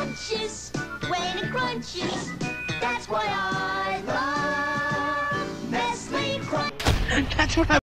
scrumptious when it crunches. That's why I love Nestle Crunch. That's what I